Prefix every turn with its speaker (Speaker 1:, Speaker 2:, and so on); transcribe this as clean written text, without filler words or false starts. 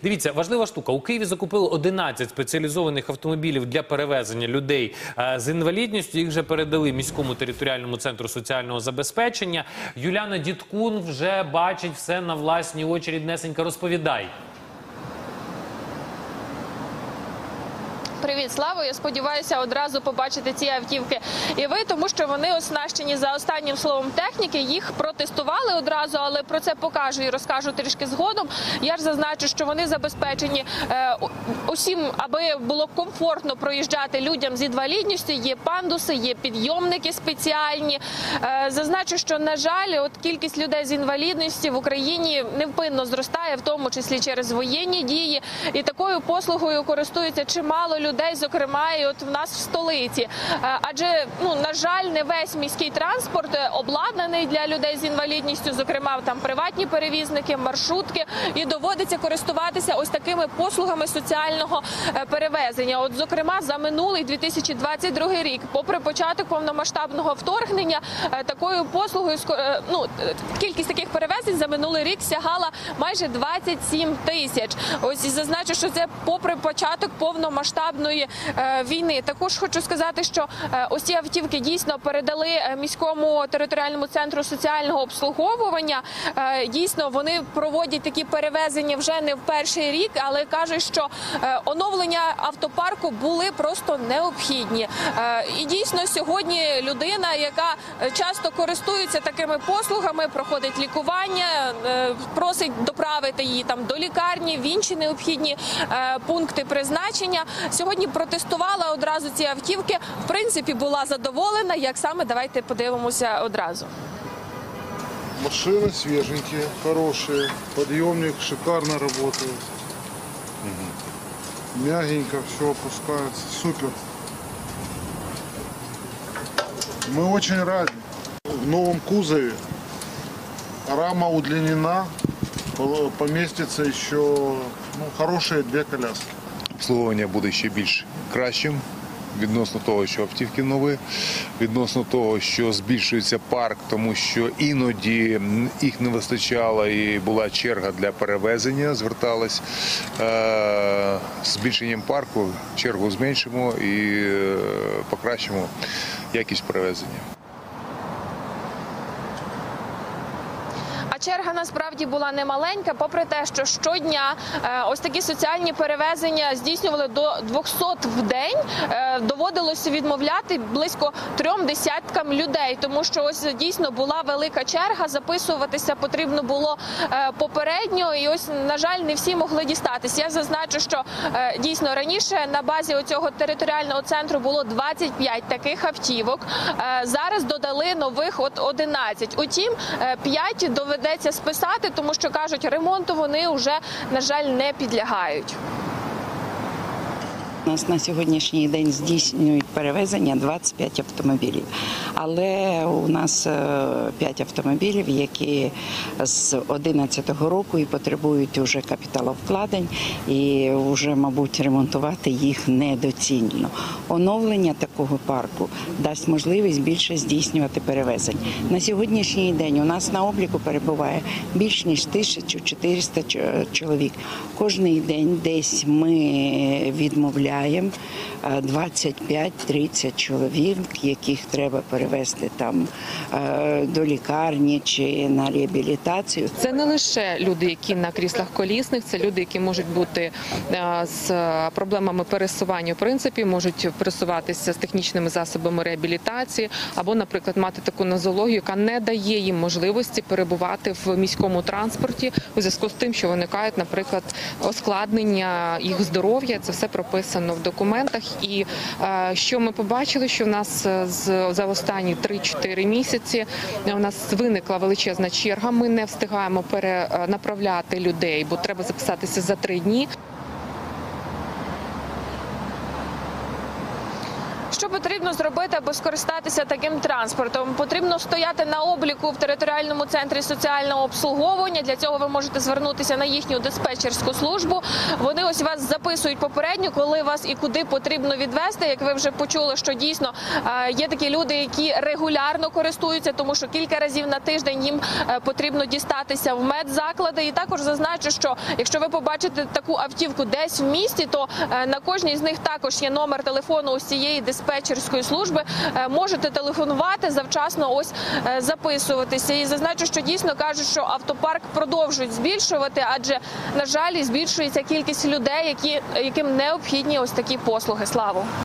Speaker 1: Дивіться, важлива штука. У Києві закупили 11 спеціалізованих автомобілів для перевезення людей з інвалідністю. Їх вже передали міському територіальному центру соціального забезпечення. Юліана Дідкун вже бачить все на власні очі. Ріднесенька, розповідай.
Speaker 2: Привіт, Славо! Я сподіваюся одразу побачити ці автівки і ви, тому що вони оснащені за останнім словом техніки. Їх протестували одразу, але про це покажу і розкажу трішки згодом. Я ж зазначу, що вони забезпечені усім, аби було комфортно проїжджати людям з інвалідністю. Є пандуси, є підйомники спеціальні. Зазначу, що, на жаль, от кількість людей з інвалідністю в Україні невпинно зростає, в тому числі через воєнні дії. І такою послугою користуються чимало людей, зокрема і от в нас в столиці. Адже, на жаль, не весь міський транспорт обладнаний для людей з інвалідністю, зокрема там приватні перевізники, маршрутки, і доводиться користуватися ось такими послугами соціального перевезення. От, зокрема, за минулий 2022 рік, попри початок повномасштабного вторгнення, такою послугою, кількість таких перевезень за минулий рік сягала майже 27 тисяч. Ось і зазначу, що це попри початок повномасштабної війни. Також хочу сказати, що ось ці автівки дійсно передали міському територіальному центру соціального обслуговування. Дійсно, вони проводять такі перевезення вже не в перший рік, але кажуть, що оновлення автопарку були просто необхідні. І дійсно сьогодні людина, яка часто користується такими послугами, проходить лікування, просить доправити її там до лікарні, в інші необхідні пункти призначення. Сьогодні протестувала одразу ці автівки. В принципі, була задоволена. Як саме, давайте подивимося одразу.
Speaker 3: Машины свеженькие, хорошие, подъемник шикарно работает. Мягенько все опускается, супер. Мы очень рады. В новом кузове рама удлинена, поместится еще хорошие 2 коляски.
Speaker 4: Обслуговування буде ще більш кращим відносно того, що автівки нові, відносно того, що збільшується парк, тому що іноді їх не вистачало і була черга для перевезення, зверталась. З збільшенням парку чергу зменшимо і покращимо якість перевезення.
Speaker 2: Черга насправді була немаленька, попри те, що щодня ось такі соціальні перевезення здійснювали до 200 в день, доводилося відмовляти близько 3 десяткам людей, тому що ось дійсно була велика черга, записуватися потрібно було попередньо, і ось, на жаль, не всі могли дістатись. Я зазначу, що дійсно раніше на базі оцього територіального центру було 25 таких автівок, зараз додали нових 11. Утім, 5 доведеться списати, тому що, кажуть, ремонту вони вже, на жаль, не підлягають.
Speaker 5: У нас на сьогоднішній день здійснюють перевезення 25 автомобілів. Але у нас 5 автомобілів, які з 2011 року і потребують вже капіталовкладень, і вже, мабуть, ремонтувати їх недоцільно. Оновлення такого парку дасть можливість більше здійснювати перевезень. На сьогоднішній день у нас на обліку перебуває більш ніж 1400 чоловік. Кожний день десь ми відмовляємо 25-30 чоловік, яких треба перевезти там до лікарні чи на реабілітацію.
Speaker 6: Це не лише люди, які на кріслах колісних, це люди, які можуть бути з проблемами пересування, в принципі, можуть пересуватися з технічними засобами реабілітації або, наприклад, мати таку нозологію, яка не дає їм можливості перебувати в міському транспорті у зв'язку з тим, що виникають, наприклад, ускладнення їх здоров'я. Це все прописано в документах. І що ми побачили, що в нас за останні 3-4 місяці у нас виникла величезна черга. Ми не встигаємо перенаправляти людей, бо треба записатися за 3 дні.
Speaker 2: Що потрібно зробити, аби скористатися таким транспортом? Потрібно стояти на обліку в територіальному центрі соціального обслуговування. Для цього ви можете звернутися на їхню диспетчерську службу. Вони ось вас записують попередньо, коли вас і куди потрібно відвезти. Як ви вже почули, що дійсно є такі люди, які регулярно користуються, тому що кілька разів на тиждень їм потрібно дістатися в медзаклади. І також зазначу, що якщо ви побачите таку автівку десь в місті, то на кожній з них також є номер телефону ось цієї диспетчерської служби. Можете телефонувати, завчасно ось записуватися. І зазначу, що дійсно кажуть, що автопарк продовжують збільшувати, адже, на жаль, збільшується кількість людей, яким необхідні ось такі послуги. Славу.